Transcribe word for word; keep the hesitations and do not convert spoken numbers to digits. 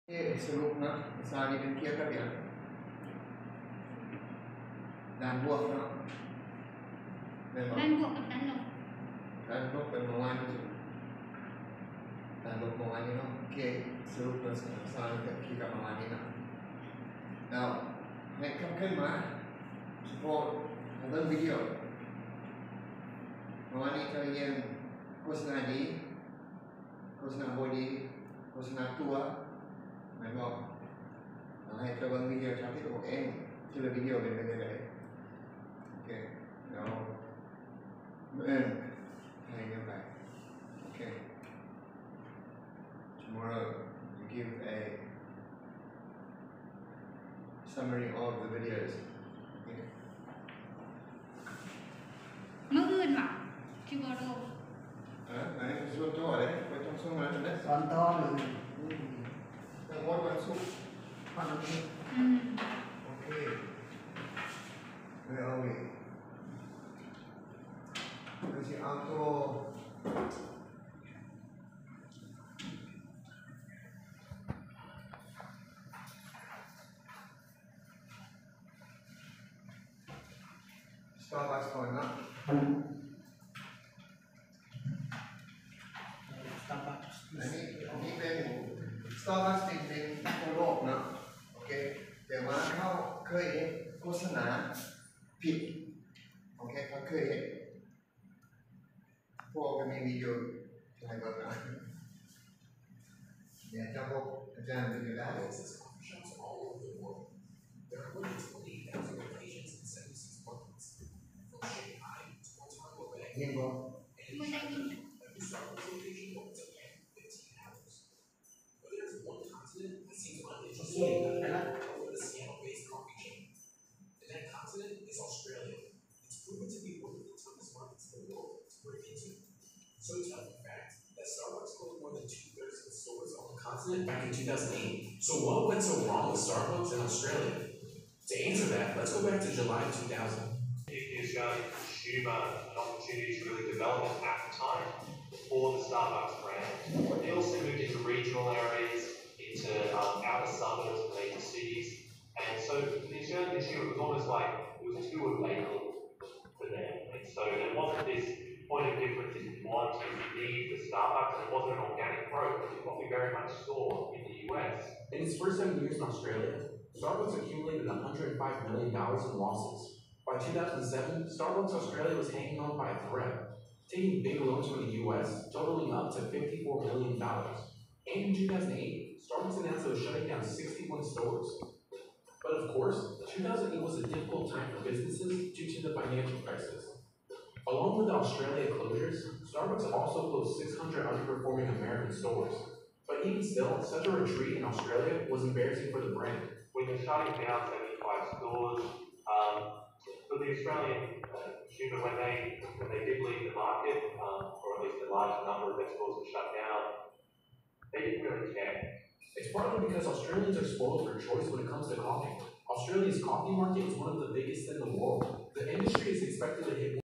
Ini selalu nak misalnya dengan kia kan ya, dan buah nak, dan buah ke dan lok, dan buah bermawan itu, dan buah bermawan itu, kia selalu nak misalnya dengan kia bermawan itu. Now, nak kempen mah, support dalam video, bermawan itu yang kosna di, kosna body, kosna tua. Mình không? Hay cho con video cho cái của em chứ là video về bên đây. Ok, now bên hay như vậy. Ok, tomorrow you give a summary of the videos. Okay. mơ ươn mà chưa có đâu. À, này xuống cho ở đấy, quay trong xuống mà đấy. Con to rồi. Đang ngồi quay xuống. Con nó đi. Ừ. Okay. Where are we? There's the auto. Starbucks going up. Starbucks. อันนี้อันนี้เป็น Starbucks เป็นเป็นทั่วโลกเนาะโอเคแต่ว่าเขาเคยเห็นโฆษณาผิดโอเคเขาเคยเห็นพวกมันมีวิดีโออะไรบ้างนะเนี่ยเจ้าพวกอาจารย์ดูได้ all over the world. There are more than twenty thousand locations in seventy-six markets, from Shanghai to Ottawa Bay. เห็นบ่ Mơ tay nhìn. Every Starbucks location opens up every fifteen hours. But there's one continent that seems uninteresting over the Seattle-based coffee chain. And that continent is Australia. It's proven to be one of the toughest markets in the world to break into. So tough, in fact, that Starbucks closed more than two-thirds of its stores on the continent back in two thousand eight. So what went so wrong with Starbucks in Australia? To answer that, let's go back to July two thousand. The Australian consumer an opportunity to really develop an appetite for the Starbucks brand. They also moved into regional areas, into um, outer suburbs, major cities, and so for the Australian consumer, it was almost like it was too available for them. And so there wasn't this point of difference in want and need for Starbucks, and it wasn't an organic growth, which is what we very much saw in the U S. In its first seven years in Australia, Starbucks accumulated one hundred five million dollars in losses. By two thousand seven, Starbucks Australia was hanging on by a thread, taking big loans from the U S, totaling up to fifty-four million dollars. And in two thousand eight, Starbucks announced it was shutting down sixty-one stores. But of course, two thousand eight was a difficult time for businesses due to the financial crisis. Along with the Australia closures, Starbucks also closed six hundred underperforming American stores. But even still, such a retreat in Australia was embarrassing for the brand. When you're shutting down seventy-five stores, um, for the Australian uh, consumer, when they when they did leave the market, um, or at least a large number of their stores were shut down, they didn't really care. It's partly because Australians are spoiled for choice when it comes to coffee. Australia's coffee market is one of the biggest in the world. The industry is expected to hit